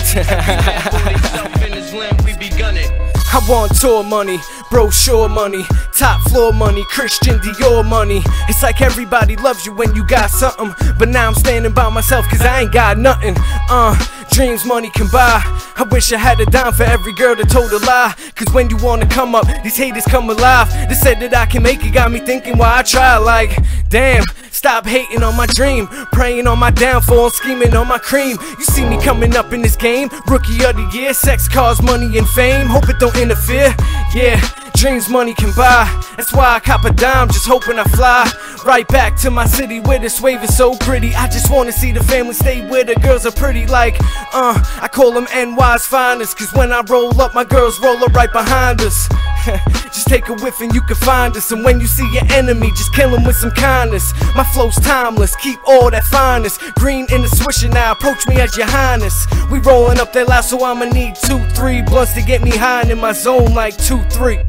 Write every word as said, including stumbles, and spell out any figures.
I want tour money, brochure money, top floor money, Christian Dior money. It's like everybody loves you when you got something, but now I'm standing by myself cause I ain't got nothing. Uh, dreams money can buy. I wish I had a dime for every girl that told a lie. Cause when you wanna come up, these haters come alive. They said that I can make it, got me thinking why I try. Like, damn, stop hating on my dream, praying on my downfall, scheming on my cream. You see me coming up in this game, rookie of the year, sex, cars, money, and fame. Hope it don't interfere, yeah. Dreams money can buy. That's why I cop a dime, just hoping I fly right back to my city where this wave is so pretty. I just wanna see the family stay where the girls are pretty. Like, uh, I call them N Y's finest, cause when I roll up, my girls roll up right behind us. Just take a whiff and you can find us. And when you see your enemy, just kill him with some kindness. My flow's timeless, keep all that finest. Green in the swisher now, approach me as your highness. We rolling up that loud, so I'ma need two, three blunts to get me high and in my zone like two, three.